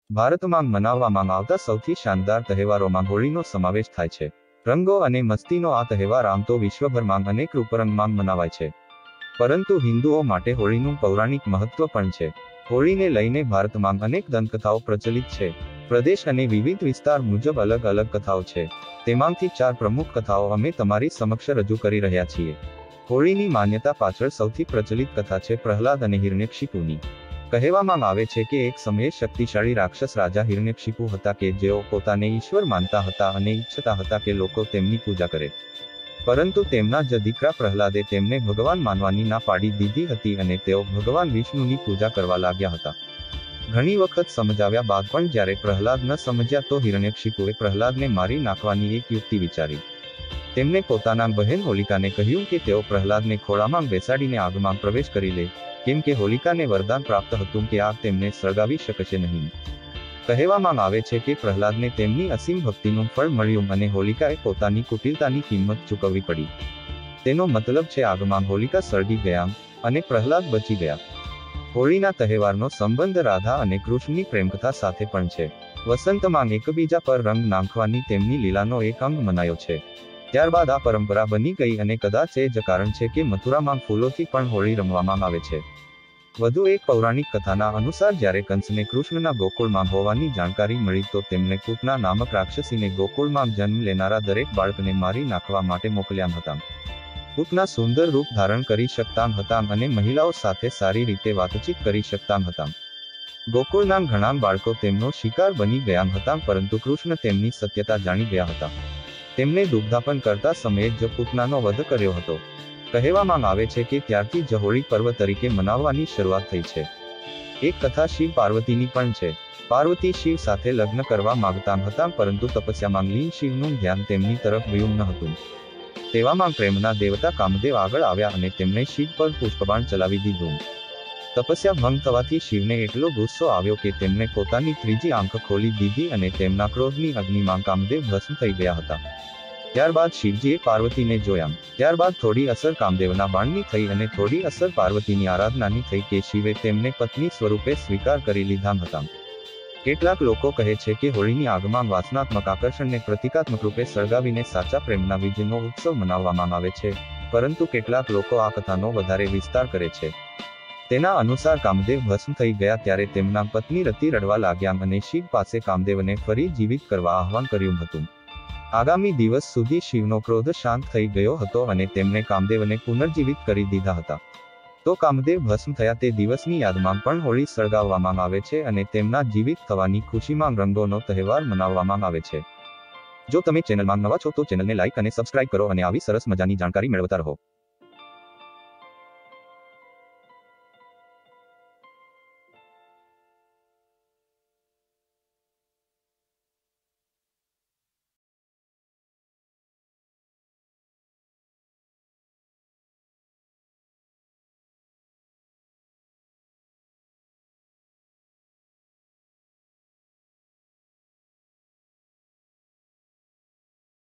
ભારતમાં મનાવવામાં આવતા સૌથી શાનદાર તહેવારોમાં હોળીનો સમાવેશ થાય છે. રંગો અને મસ્તીનો આ તહેવાર આમ તો વિશ્વભરમાં અનેક રૂપરંગમાં મનાવાય છે, પરંતુ હિન્દુઓ માટે હોળીનું પૌરાણિક મહત્વ પણ છે. હોળીને લઈને ભારતમાં અનેક દંતકથાઓ પ્રચલિત છે. પ્રદેશ અને વિવિધ વિસ્તાર મુજબ અલગ અલગ કથાઓ છે. તેમાંથી 4 પ્રમુખ કથાઓ અમે તમારી સમક્ષ રજૂ કરી રહ્યા છીએ. હોળીની માન્યતા પાછળ સૌથી પ્રચલિત કથા છે પ્રહલાદ અને હિરણ્યકશિપુની. કહેવામાં આવે છે કે એક સમયે શક્તિશાળી રાક્ષસ રાજા હિરણ્યકશિપુ હતા કે જેઓ પોતાને ઈશ્વર માનતા હતા અને ઈચ્છતા હતા કે લોકો તેમની પૂજા કરે. પરંતુ તેમના જ દીકરા પ્રહલાદે તેમને ભગવાન માનવાની ના પાડી દીધી હતી અને તેઓ ભગવાન વિષ્ણુની પૂજા કરવા લાગ્યા હતા. ઘણી વખત સમજાવ્યા બાદ પણ જ્યારે પ્રહલાદ ન સમજ્યા તો હિરણ્યકશિપુએ પ્રહલાદને મારી નાખવાની એક યુક્તિ વિચારી. તેમણે પોતાના બહેન હોલિકાને કહ્યું કે તેઓ પ્રહલાદને ખોળામાં બેસાડીને આગમાં પ્રવેશ કરી લે, કેમ કે હોલિકાને વરદાન પ્રાપ્ત હતું કે આગ તેમને સળગાવી શકશે નહીં. કહેવામાં આવે છે કે પ્રહલાદને તેમની અસીમ ભક્તિનું ફળ મળ્યું અને હોલિકાએ પોતાની કુટિલતાની કિંમત ચૂકવવી પડી. તેનો મતલબ છે આગમાં હોલિકા સળગી ગયા અને પ્રહલાદ બચી ગયા. હોળીના તહેવારનો સંબંધ રાધા અને કૃષ્ણની પ્રેમકથા સાથે પણ છે. વસંતમાં એકબીજા પર રંગ નાખવાની તેમની લીલાનો એક અંગ મનાયો છે. ત્યારબાદ આ પરંપરા બની ગઈ અને કદાચ એ જ કારણ છે કે મથુરામાં ફૂલોથી પણ હોળી રમવામાં આવે છે. વધુ એક પૌરાણિક કથાના અનુસાર જ્યારે કંસને કૃષ્ણના ગોકુળમાં હોવાની જાણકારી મળી તો તેમણે પૂતના નામક રાક્ષસીને ગોકુળમાં જન્મ લેનારા દરેક બાળકને મારી નાખવા માટે મોકલ્યા હતા. પૂતના સુંદર રૂપ ધારણ કરી શકતા હતા અને મહિલાઓ સાથે સારી રીતે વાતચીત કરી શકતા હતા. ગોકુળના ઘણા બાળકો તેમનો શિકાર બની ગયા હતા, પરંતુ કૃષ્ણ તેમની સત્યતા જાણી ગયા હતા. તેમને દુગ્ધાપન કરતા સમયે જ પૂતનાનો વધ કર્યો હતો. કહેવામાં આવે છે કે ત્યારથી જ હોળી પર્વ તરીકે મનાવવાની શરૂઆત થઈ છે. એક કથા શિવ પાર્વતીની પણ છે. પાર્વતી શિવ સાથે લગ્ન કરવા માંગતા હતા, પરંતુ તપસ્યામાં લીન શિવનું ધ્યાન તેમની તરફ ગયું ન હતું. તેવામાં પ્રેમના દેવતા કામદેવ આગળ આવ્યા અને તેમણે શિવ પર પુષ્પબાણ ચલાવી દીધું. તપસ્યા ભંગ થવાથી શિવને એટલો ગુસ્સો આવ્યો કે તેમણે પોતાની ત્રીજી આંખ ખોલી દીધી અને તેમના ક્રોધની અગ્નિમાં કામદેવ ભસ્મ થઈ ગયા હતા. ત્યારબાદ શિવજીએ પાર્વતીને જોયા. ત્યારબાદ થોડી અસર કામદેવના બાણની થઈ અને થોડી અસર પાર્વતીની આરાધનાની થઈ કે શિવે તેમને પત્ની સ્વરૂપે સ્વીકાર કરી લીધા હતા. કેટલાક લોકો કહે છે કે હોળીની આગમાં વાસનાત્મક આકર્ષણને પ્રતિકાત્મક રૂપે સળગાવીને સાચા પ્રેમના વિજયનો ઉત્સવ મનાવવામાં આવે છે, પરંતુ કેટલાક લોકો આ કથાનો વધારે વિસ્તાર કરે છે. તેના અનુસાર કામદેવ ભસ્મ થઈ ગયા ત્યારે તેમના પત્ની રતિ રડવા લાગ્યા અને શિવ પાસે કામદેવને ફરી જીવિત કરવા આહવાન કર્યું હતું. આગામી દિવસ સુધી શિવનો ક્રોધ શાંત થઈ ગયો હતો અને તેમણે કામદેવને પુનર્જીવિત કરી દીધા હતા. તો કામદેવ ભસ્મ થયા તે દિવસની યાદમાં પણ હોળી સળગાવવામાં આવે છે અને તેમના જીવિત થવાની ખુશીમાં રંગોનો તહેવાર મનાવવામાં આવે છે. જો તમે ચેનલમાં નવા છો તો ચેનલને લાઇક અને સબસ્ક્રાઇબ કરો અને આવી સરસ મજાની જાણકારી મેળવતા રહો.